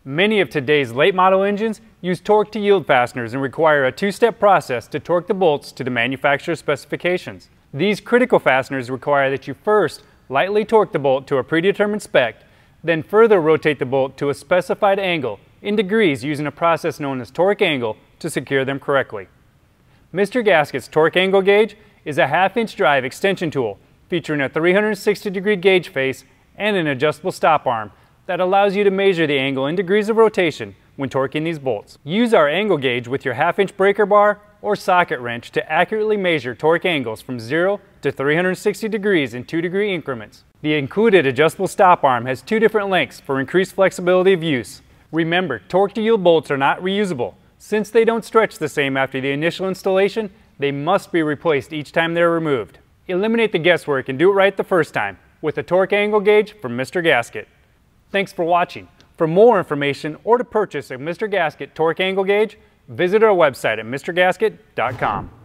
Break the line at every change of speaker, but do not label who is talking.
Many of today's late model engines use torque to yield fasteners and require a two-step process to torque the bolts to the manufacturer's specifications. These critical fasteners require that you first lightly torque the bolt to a predetermined spec, then further rotate the bolt to a specified angle in degrees using a process known as torque angle to secure them correctly. Mr. Gasket's torque angle gauge is a 1/2-inch drive extension tool featuring a 360-degree gauge face and an adjustable stop arm that allows you to measure the angle in degrees of rotation when torquing these bolts. Use our angle gauge with your 1/2-inch breaker bar or socket wrench to accurately measure torque angles from 0 to 360 degrees in 2-degree increments. The included adjustable stop arm has 2 different lengths for increased flexibility of use. Remember, torque to yield bolts are not reusable. Since they don't stretch the same after the initial installation, they must be replaced each time they're removed. Eliminate the guesswork and do it right the first time with a torque angle gauge from Mr. Gasket. Thanks for watching. For more information or to purchase a Mr. Gasket torque angle gauge, visit our website at mrgasket.com.